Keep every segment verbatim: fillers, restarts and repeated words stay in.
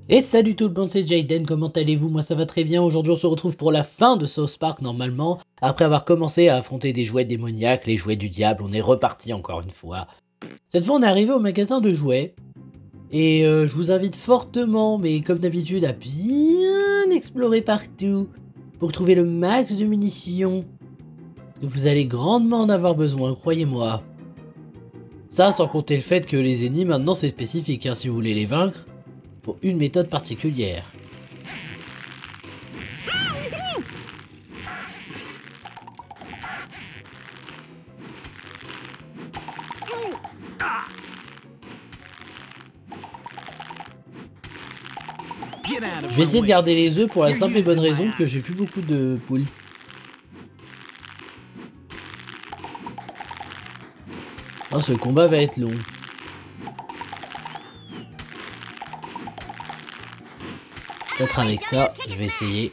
Et salut tout le monde, c'est Jayden, comment allez-vous? Moi ça va très bien, aujourd'hui on se retrouve pour la fin de South Park normalement. Après avoir commencé à affronter des jouets démoniaques, les jouets du diable, on est reparti encore une fois. Cette fois on est arrivé au magasin de jouets. Et euh, je vous invite fortement, mais comme d'habitude, à bien explorer partout pour trouver le max de munitions. Vous allez grandement en avoir besoin, croyez-moi. Ça sans compter le fait que les ennemis maintenant c'est spécifique, hein, si vous voulez les vaincre. Pour une méthode particulière. Je vais essayer de garder les œufs pour la simple et bonne raison que j'ai plus beaucoup de poules. Oh, ce combat va être long. Peut-être avec ça, je vais essayer.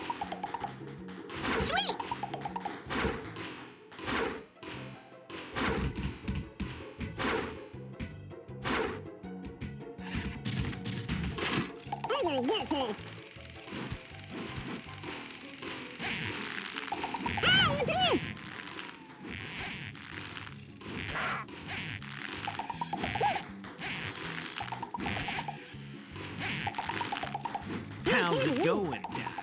How's it going?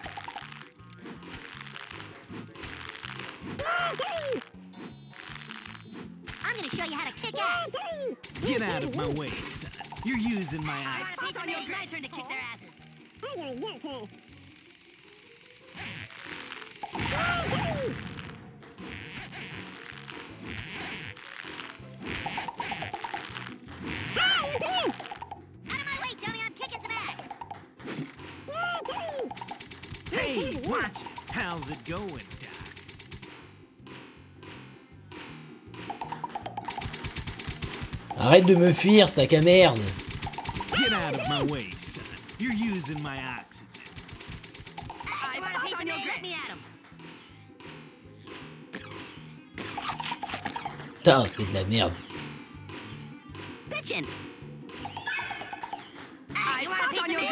I'm gonna show you how to kick ass. Get out of my way, son. You're using my eyes. It's my turn to kick their asses. Out of my way, dummy! I'm kicking some ass. Hey, watch it. How's it going, Doc? Arrête de me fuir, sac à merde. Get out of my way, son. You're using my oxygen. I want a piece of me. Let me at him. Putain, c'est de la merde. Bitchin'. I want a piece of me.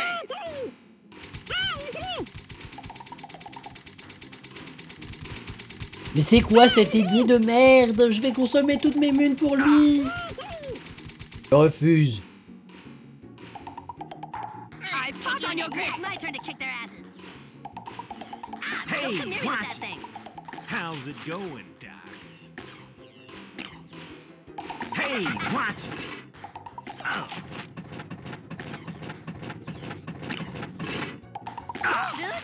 Mais c'est quoi cet ennemi de merde? Je vais consommer toutes mes munes pour lui. Je refuse. I fought on your grip. It's my turn to kick their asses. Ah, Hey, don't come near me with watch that it. thing. How's it going, Doc? Hey, watch it. Oh. Oh, dude.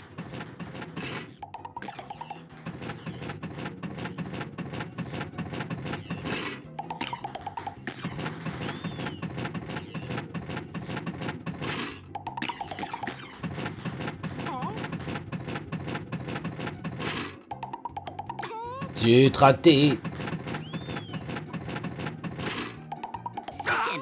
J'ai raté. Bitchin'.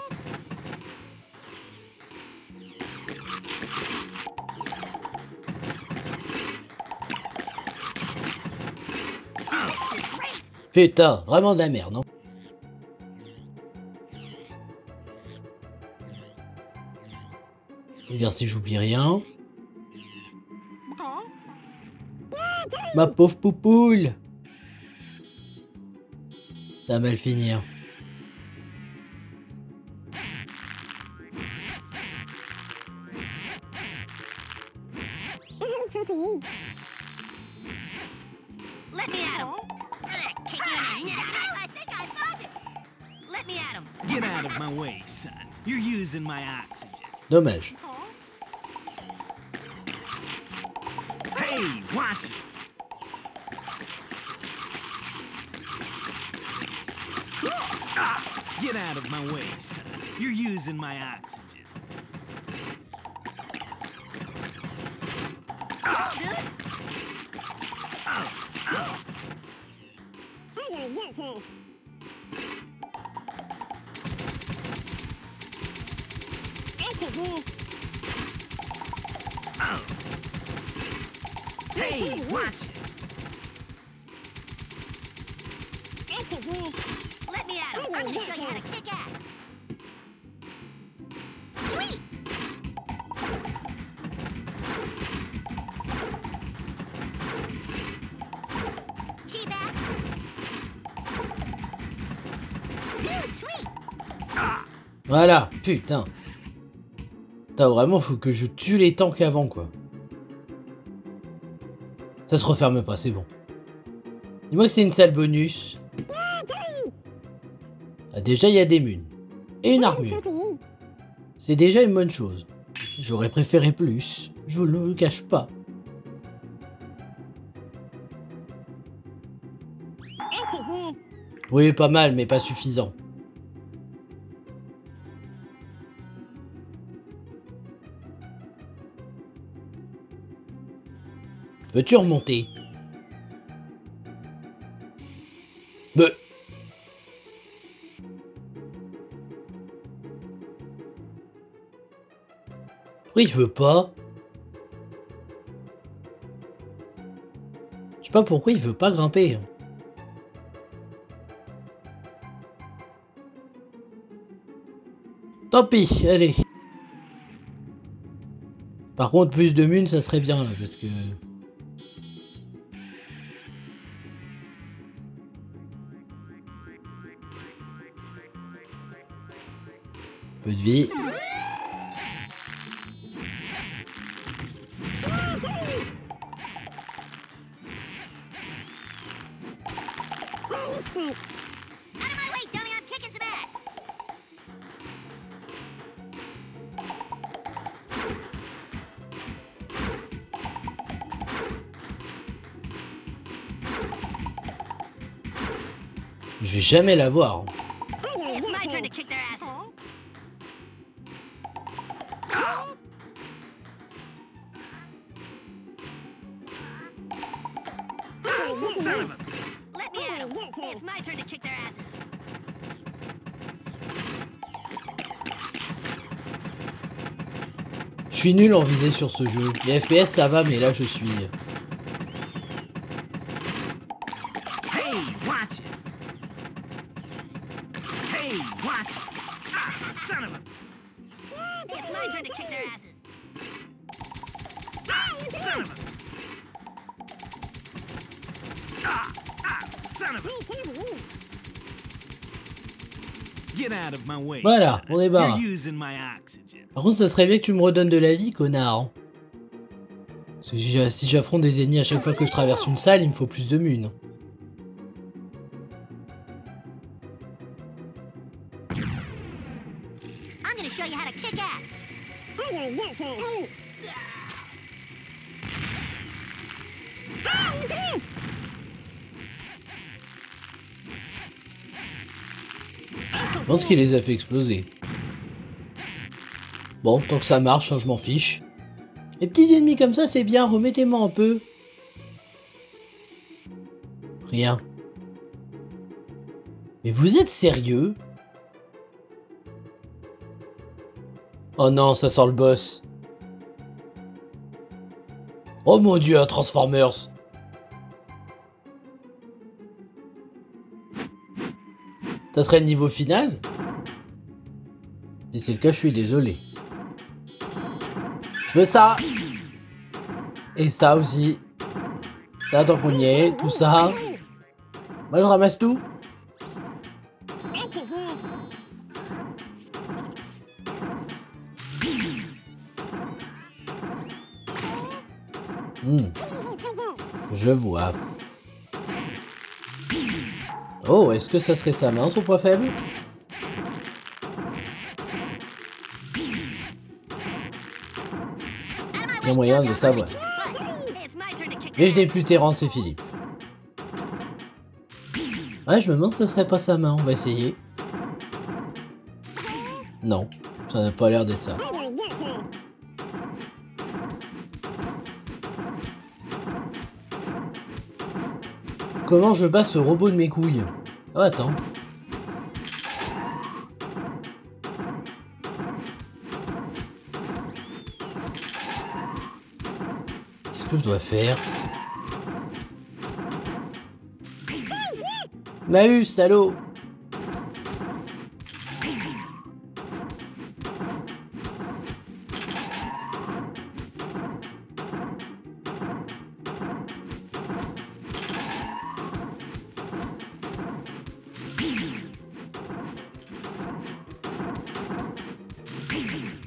Putain, vraiment de la merde, non? Regarde si j'oublie rien. Ma pauvre poupoule. Ça va mal finir. Let me at him. Ah, kick you in the neck. I think I found it. Let me at him. Get out of my way, son. You're using my oxygen. Dommage. Hey, watch it. Ah, get out of my way, son. You're using my oxygen. Oh, dude. Oh, oh. Oh. Hey, watch it. Let me at him. I'm gonna show you how to kick ass. Sweet. Voilà, putain. Putain, vraiment, faut que je tue les tanks avant, quoi. Ça se referme pas, c'est bon. Dis-moi que c'est une salle bonus. Ah, déjà, il y a des munes. Et une armure. C'est déjà une bonne chose. J'aurais préféré plus. Je vous le cache pas. Oui, pas mal, mais pas suffisant. Veux-tu remonter? Mais... Pourquoi il veut pas? Je sais pas pourquoi il veut pas grimper. Tant pis, allez. Par contre, plus de munes, ça serait bien là, parce que... Peu de vie. Out of my way, dummy! I'm kicking some ass! Je vais jamais l'avoir. It's my turn to kick their asses. Son of a... Let me at 'em. It's my turn to kick their asses. Je suis nul en visée sur ce jeu. Les F P S ça va, mais là je suis... Hey, watch it. Hey, watch it. Ah, son of a... It's my turn to kick their asses. Son of a... Ah, ah, son of a... Get out of my way. Voilà, son. on est barre. You're using my oxygen. Par contre, ça serait bien que tu me redonnes de la vie, connard. hein. Parce que si si j'affronte des ennemis à chaque fois que je traverse une salle, il me faut plus de munes. I'm gonna show you how to kick ass. Je pense qu'il les a fait exploser. Bon, tant que ça marche, hein, je m'en fiche. Les petits ennemis comme ça, c'est bien, remettez-moi un peu. Rien. Mais vous êtes sérieux? Oh non, ça sent le boss. Oh mon dieu, un Transformers. Ça serait le niveau final? Si c'est le cas, je suis désolé. Je veux ça. Et ça aussi. Ça, tant qu'on y est. Tout ça. Moi, je ramasse tout. Hmm. Je vois. Oh, est-ce que ça serait sa main, son point faible? Il y a moyen de savoir. It's my turn to kick Mais their je n'ai plus Terrence et Philippe. Ouais, je me demande si ce serait pas sa main. On va essayer. Non, ça n'a pas l'air d'être ça. Comment je bats ce robot de mes couilles? Oh, attends. Qu'est-ce que je dois faire? Mahus, salaud!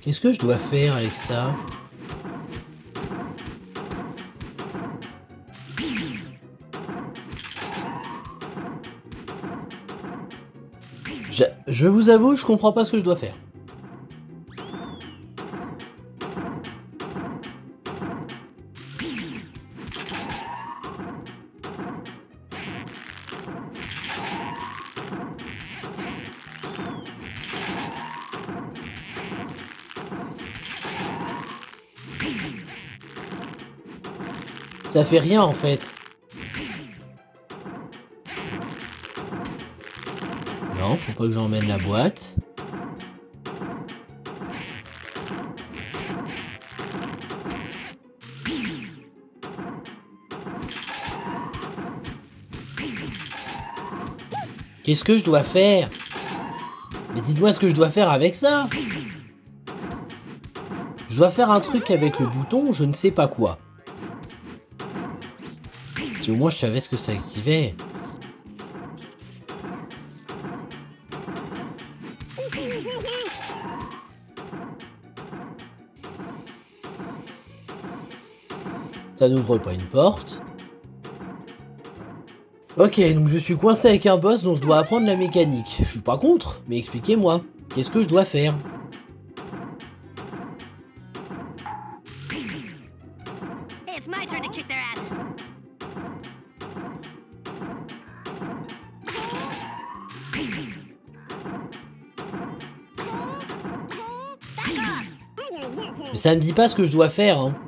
Qu'est-ce que je dois faire avec ça? je, je vous avoue, je comprends pas ce que je dois faire. Ça fait rien en fait. Non, faut pas que j'emmène la boîte. Qu'est-ce que je dois faire? Mais dites-moi ce que je dois faire avec ça. Je dois faire un truc avec le bouton, je ne sais pas quoi. Si au moins je savais ce que ça activait. Ça n'ouvre pas une porte. Ok, donc je suis coincé avec un boss dont je dois apprendre la mécanique. Je suis pas contre, mais expliquez-moi. Qu'est-ce que je dois faire? Hey, it's my turn to kick their ass. Back off. Mais ça me dit pas ce que je dois faire, hein.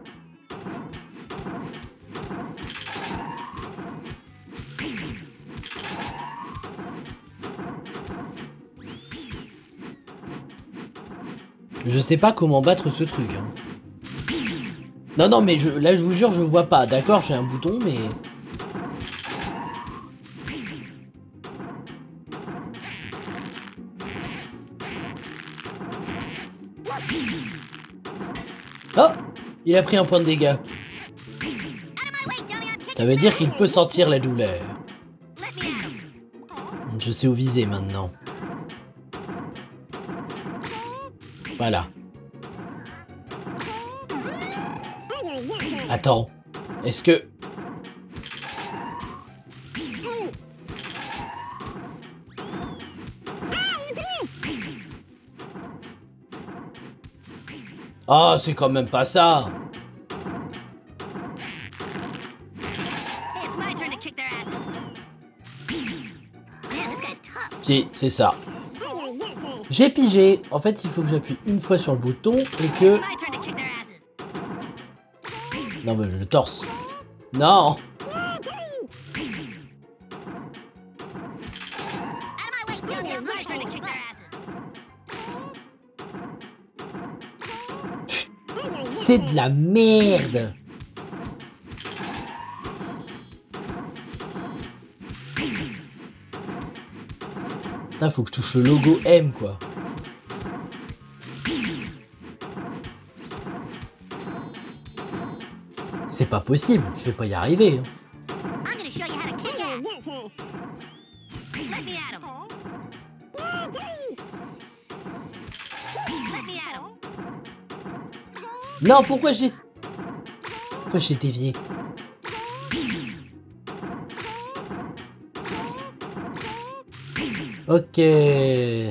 Je sais pas comment battre ce truc, hein. Non, non, mais je, là, je vous jure, je vois pas. D'accord, j'ai un bouton, mais... Oh! Il a pris un point de dégâts. Out of my way, dummy, I'm kicking Ça veut dire their qu'il ass. peut sentir la douleur. Let me at 'em. Je sais où viser maintenant. Voilà. Attends. Est-ce que... Ah, c'est quand même pas ça. Hey, it's my turn to kick their ass. Man, this guy's tough. Si, c'est ça. J'ai pigé. En fait, il faut que j'appuie une fois sur le bouton et que... My turn to kick their asses. Non, mais le torse. Non. Out of my way, dummy, it's my turn to kick their asses. C'est de la merde. Putain, faut que je touche le logo M, quoi. C'est pas possible, je vais pas y arriver. Hein. I'm gonna show you how to kick ass. Let me at 'em. Let me at 'em. Non, pourquoi j'ai... Pourquoi j'ai dévié? Ok. Cheater.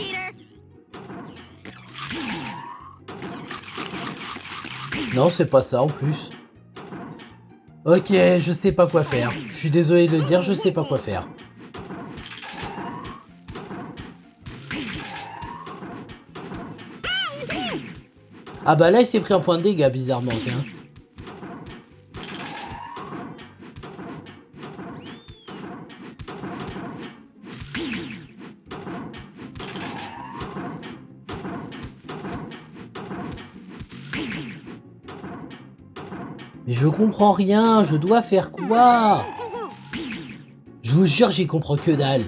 Non, c'est pas ça en plus. Ok, je sais pas quoi faire. Je suis désolé de le dire, je sais pas quoi faire. Ah bah là, il s'est pris un point de dégâts, bizarrement, tiens. Mais je comprends rien, je dois faire quoi? Je vous jure, j'y comprends que dalle.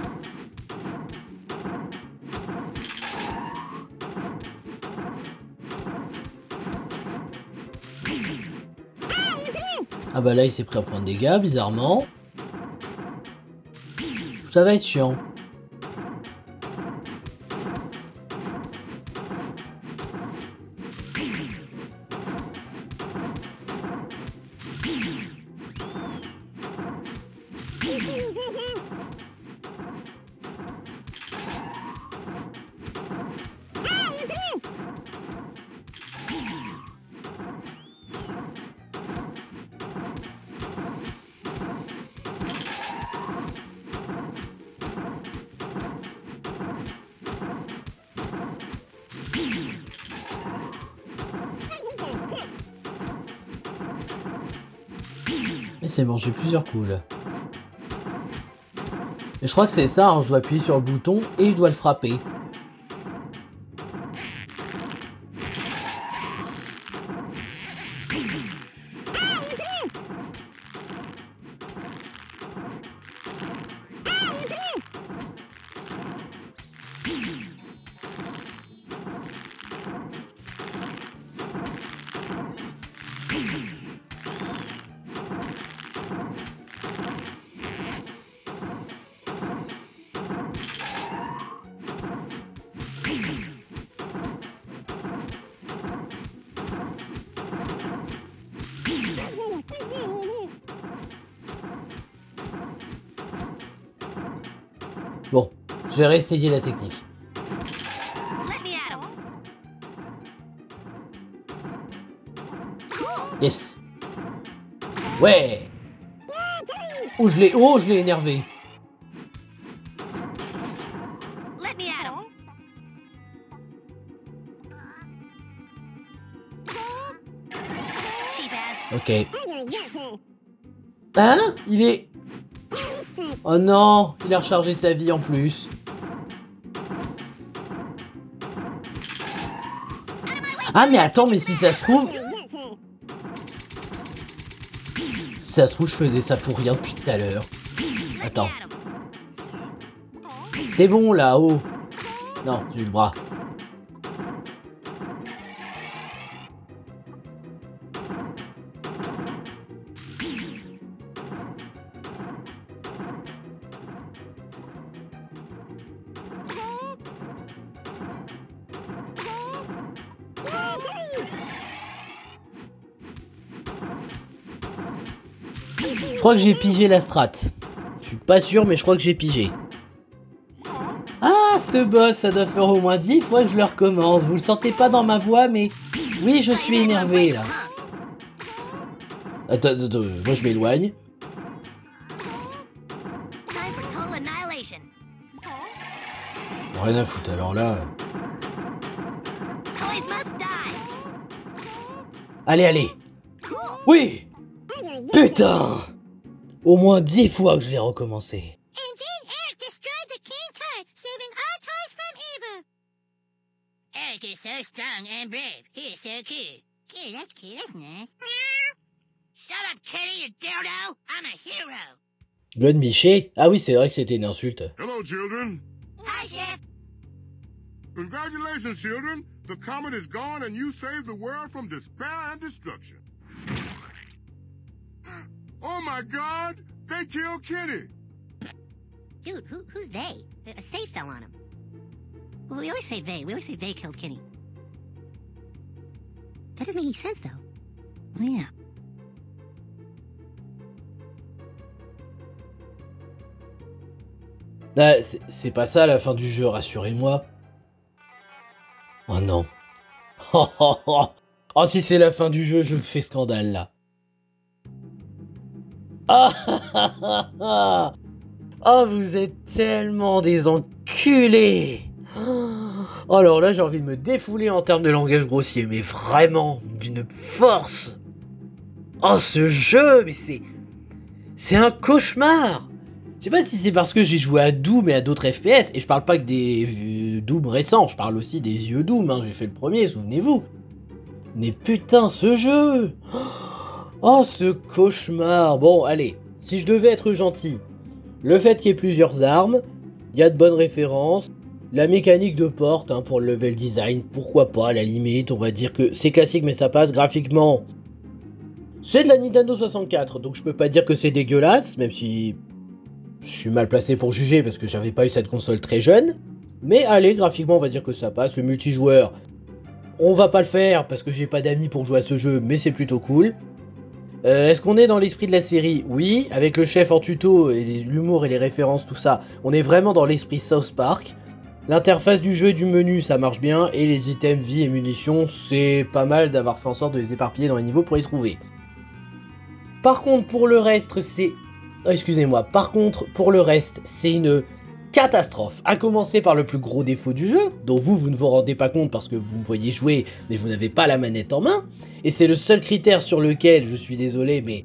Ah bah là, il s'est pris un point de dégâts, bizarrement. Ça va être chiant. Il s'est mangé plusieurs coups là. Et je crois que c'est ça, hein, je dois appuyer sur le bouton et je dois le frapper. Bon, je vais réessayer la technique. Let me at him. Yes. Ouais. Oh, je l'ai, oh, je l'ai énervé. Let me at him. Cheap ass. Ok. Hein? Il est... Oh non, il a rechargé sa vie en plus. Ah mais attends, mais si ça se trouve... Si ça se trouve, je faisais ça pour rien depuis tout à l'heure. Attends. C'est bon là, oh. Non, j'ai eu le bras. Je crois que j'ai pigé la strat. Je suis pas sûr, mais je crois que j'ai pigé. Ah, ce boss, ça doit faire au moins dix fois que je le recommence. Vous le sentez pas dans ma voix, mais... Oui, je suis énervé, là. Attends, attends, attends, moi je m'éloigne. Time for total annihilation. Rien à foutre, alors là... Toys must die. Allez, allez. Oui. Putain. Au moins dix fois que je l'ai recommencé. And then Eric destroyed the king toy, saving all toys from evil. Eric is so strong and brave. He is so cute. Cute, that's cute, that's nice. Shut up, kitty, you dildo. I'm a hero. John Miché? Ah oui, c'est vrai que c'était une insulte. Hello, children. Hi, Chef. Congratulations, children. The comet is gone and you saved the world from despair and destruction. Oh my God! They killed Kitty! Dude, who, who's they? A safe fell on him. Well, we always say they. We always say they killed Kitty. That doesn't make any sense, though. Oh, yeah. Là, c'est- c'est pas ça la fin du jeu, rassurez-moi. Oh non. Oh, oh, oh. Oh, si c'est la fin du jeu, je fais scandale là. Ah, ah, ah, ah. Oh, vous êtes tellement des enculés. Oh, alors là, j'ai envie de me défouler en termes de langage grossier, mais vraiment, d'une force. Oh, ce jeu, mais c'est... C'est un cauchemar. Je sais pas si c'est parce que j'ai joué à Doom et à d'autres F P S, et je parle pas que des vieux Doom récents, je parle aussi des vieux Doom, hein, j'ai fait le premier, souvenez-vous. Mais putain, ce jeu. Oh, ce cauchemar. Bon, allez, si je devais être gentil, le fait qu'il y ait plusieurs armes, il y a de bonnes références, la mécanique de porte hein, pour le level design, pourquoi pas, à la limite, on va dire que c'est classique mais ça passe graphiquement. C'est de la Nintendo soixante-quatre, donc je peux pas dire que c'est dégueulasse, même si je suis mal placé pour juger parce que j'avais pas eu cette console très jeune. Mais allez, graphiquement on va dire que ça passe, le multijoueur, on va pas le faire parce que j'ai pas d'amis pour jouer à ce jeu, mais c'est plutôt cool. Euh, Est-ce qu'on est dans l'esprit de la série? Oui, avec le chef en tuto, et l'humour et les références, tout ça, on est vraiment dans l'esprit South Park. L'interface du jeu et du menu, ça marche bien, et les items vie et munitions, c'est pas mal d'avoir fait en sorte de les éparpiller dans les niveaux pour les trouver. Par contre, pour le reste, c'est... Oh, excusez-moi, par contre, pour le reste, c'est une catastrophe. À commencer par le plus gros défaut du jeu, dont vous, vous ne vous rendez pas compte parce que vous me voyez jouer, mais vous n'avez pas la manette en main. Et c'est le seul critère sur lequel, je suis désolé, mais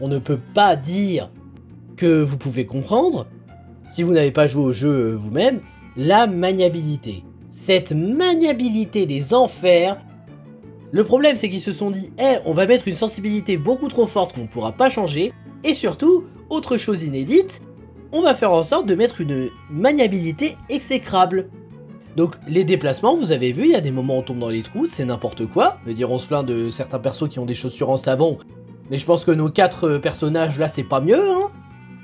on ne peut pas dire que vous pouvez comprendre, si vous n'avez pas joué au jeu vous-même, la maniabilité. Cette maniabilité des enfers, le problème c'est qu'ils se sont dit, eh, on va mettre une sensibilité beaucoup trop forte qu'on ne pourra pas changer, et surtout, autre chose inédite, on va faire en sorte de mettre une maniabilité exécrable. Donc les déplacements, vous avez vu, il y a des moments où on tombe dans les trous, c'est n'importe quoi. Je veux dire, on se plaint de certains persos qui ont des chaussures en savon, mais je pense que nos quatre personnages là, c'est pas mieux, hein.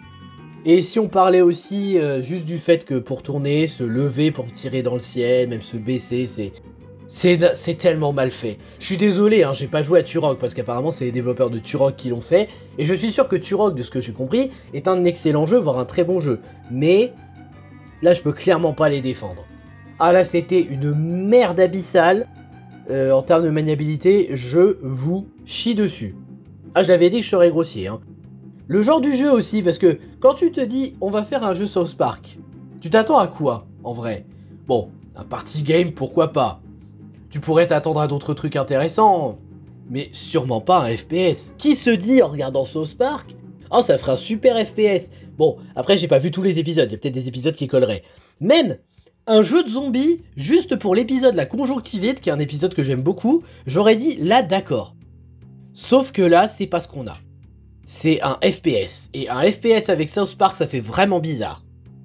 Et si on parlait aussi euh, juste du fait que pour tourner, se lever pour tirer dans le ciel, même se baisser, c'est... C'est, c'est tellement mal fait. Je suis désolé, hein, j'ai pas joué à Turok, parce qu'apparemment c'est les développeurs de Turok qui l'ont fait, et je suis sûr que Turok, de ce que j'ai compris, est un excellent jeu, voire un très bon jeu. Mais, là je peux clairement pas les défendre. Ah là c'était une merde abyssale, euh, en termes de maniabilité, je vous chie dessus. Ah je l'avais dit que je serais grossier, hein. Le genre du jeu aussi, parce que quand tu te dis on va faire un jeu South Park, tu t'attends à quoi en vrai? Bon, un party game pourquoi pas. Tu pourrais t'attendre à d'autres trucs intéressants, mais sûrement pas un F P S. Qui se dit en regardant South Park, oh ça ferait un super F P S. Bon, après j'ai pas vu tous les épisodes, il y a peut-être des épisodes qui colleraient. Même un jeu de zombies, juste pour l'épisode La Conjonctivite, qui est un épisode que j'aime beaucoup, j'aurais dit là d'accord. Sauf que là, c'est pas ce qu'on a. C'est un F P S, et un F P S avec South Park, ça fait vraiment bizarre.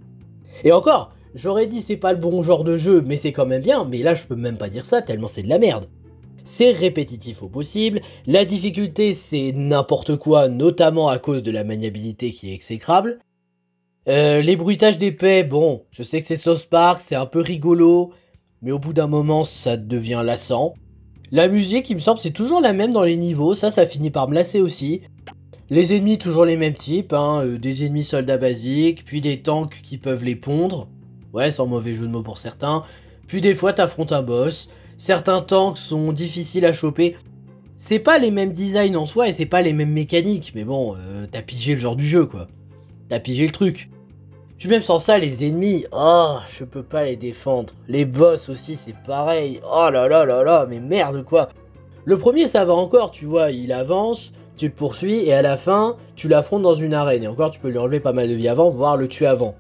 Et encore, j'aurais dit c'est pas le bon genre de jeu, mais c'est quand même bien, mais là je peux même pas dire ça, tellement c'est de la merde. C'est répétitif au possible, la difficulté c'est n'importe quoi, notamment à cause de la maniabilité qui est exécrable. Euh, les bruitages d'épée, bon, je sais que c'est South Park, c'est un peu rigolo, mais au bout d'un moment ça devient lassant. La musique, il me semble, c'est toujours la même dans les niveaux, ça, ça finit par me lasser aussi. Les ennemis, toujours les mêmes types, hein, euh, des ennemis soldats basiques, puis des tanks qui peuvent les pondre. Ouais, sans mauvais jeu de mots pour certains. Puis des fois, t'affrontes un boss. Certains tanks sont difficiles à choper. C'est pas les mêmes designs en soi et c'est pas les mêmes mécaniques. Mais bon, euh, t'as pigé le genre du jeu, quoi. T'as pigé le truc. Puis même sans ça, les ennemis, oh, je peux pas les défendre. Les boss aussi, c'est pareil. Oh là là là là, mais merde, quoi. Le premier, ça va encore, tu vois, il avance, tu le poursuis et à la fin, tu l'affrontes dans une arène. Et encore, tu peux lui enlever pas mal de vie avant, voire le tuer avant.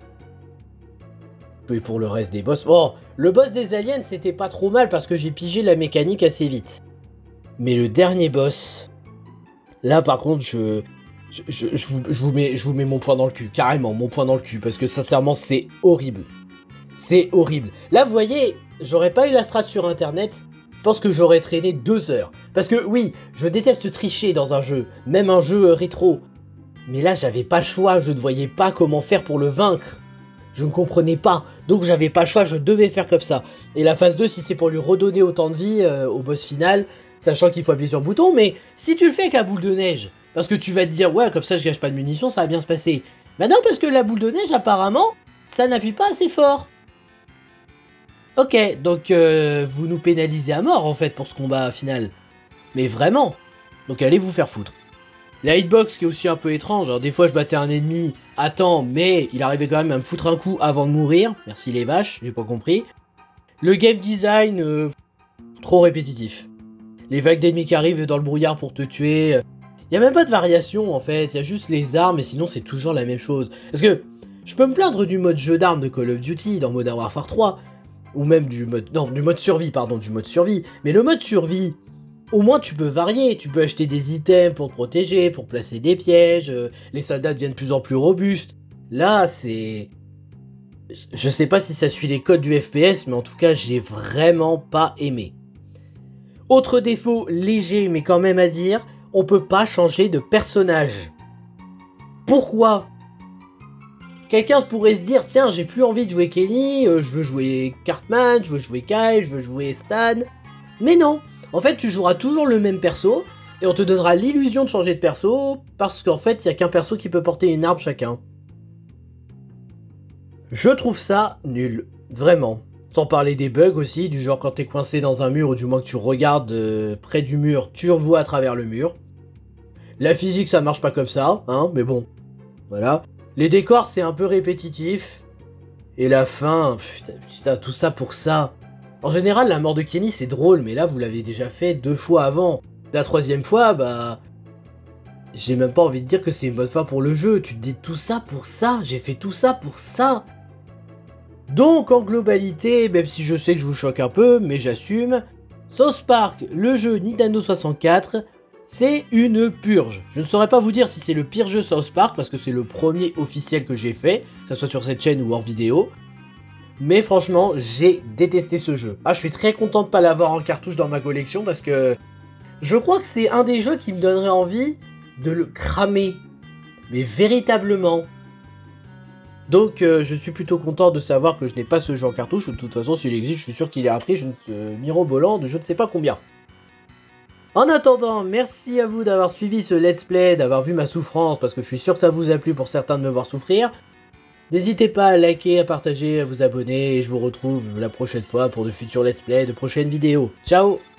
Et pour le reste des boss, bon, le boss des aliens c'était pas trop mal parce que j'ai pigé la mécanique assez vite. Mais le dernier boss, là par contre je, je, je, je, vous, je, vous mets, je vous mets mon poing dans le cul, carrément mon poing dans le cul, parce que sincèrement c'est horrible. C'est horrible. Là vous voyez, j'aurais pas eu la strat sur internet, je pense que j'aurais traîné deux heures. Parce que oui, je déteste tricher dans un jeu, même un jeu euh, rétro. Mais là j'avais pas le choix, je ne voyais pas comment faire pour le vaincre. Je ne comprenais pas, donc j'avais pas le choix, je devais faire comme ça. Et la phase deux, si c'est pour lui redonner autant de vie euh, au boss final, sachant qu'il faut appuyer sur le bouton, mais si tu le fais avec la boule de neige, parce que tu vas te dire, ouais, comme ça je gâche pas de munitions, ça va bien se passer. Bah non, parce que la boule de neige, apparemment, ça n'appuie pas assez fort. Ok, donc euh, vous nous pénalisez à mort, en fait, pour ce combat final. Mais vraiment. Donc allez vous faire foutre. La hitbox qui est aussi un peu étrange, alors des fois je battais un ennemi à temps, mais il arrivait quand même à me foutre un coup avant de mourir. Merci les vaches, j'ai pas compris. Le game design, euh, trop répétitif. Les vagues d'ennemis qui arrivent dans le brouillard pour te tuer. Il euh, n'y a même pas de variation en fait, il y a juste les armes et sinon c'est toujours la même chose. Parce que je peux me plaindre du mode jeu d'armes de Call of Duty dans Modern Warfare trois, ou même du mode, non, du mode survie, pardon, du mode survie. Mais le mode survie, au moins tu peux varier, tu peux acheter des items pour te protéger, pour placer des pièges, euh, les soldats deviennent de plus en plus robustes. Là, c'est... Je sais pas si ça suit les codes du F P S, mais en tout cas, j'ai vraiment pas aimé. Autre défaut léger, mais quand même à dire, on peut pas changer de personnage. Pourquoi ? Quelqu'un pourrait se dire, tiens, j'ai plus envie de jouer Kenny, euh, je veux jouer Cartman, je veux jouer Kyle, je veux jouer Stan. Mais non. En fait, tu joueras toujours le même perso, et on te donnera l'illusion de changer de perso, parce qu'en fait, il n'y a qu'un perso qui peut porter une arme chacun. Je trouve ça nul, vraiment. Sans parler des bugs aussi, du genre quand t'es coincé dans un mur, ou du moins que tu regardes euh, près du mur, tu revois à travers le mur. La physique, ça marche pas comme ça, hein, mais bon, voilà. Les décors, c'est un peu répétitif. Et la fin, putain, putain, tout ça pour ça. En général, la mort de Kenny, c'est drôle, mais là, vous l'avez déjà fait deux fois avant. La troisième fois, bah... j'ai même pas envie de dire que c'est une bonne fin pour le jeu. Tu te dis tout ça pour ça, j'ai fait tout ça pour ça. Donc en globalité, même si je sais que je vous choque un peu, mais j'assume, South Park, le jeu Nintendo soixante-quatre, c'est une purge. Je ne saurais pas vous dire si c'est le pire jeu South Park, parce que c'est le premier officiel que j'ai fait, que ce soit sur cette chaîne ou hors vidéo. Mais franchement, j'ai détesté ce jeu. Ah, je suis très content de ne pas l'avoir en cartouche dans ma collection, parce que je crois que c'est un des jeux qui me donnerait envie de le cramer. Mais véritablement. Donc euh, je suis plutôt content de savoir que je n'ai pas ce jeu en cartouche, ou de toute façon s'il existe, je suis sûr qu'il est à un prix je ne, euh, mirobolant de je ne sais pas combien. En attendant, merci à vous d'avoir suivi ce let's play, d'avoir vu ma souffrance, parce que je suis sûr que ça vous a plu pour certains de me voir souffrir. N'hésitez pas à liker, à partager, à vous abonner, et je vous retrouve la prochaine fois pour de futurs let's play, de prochaines vidéos. Ciao!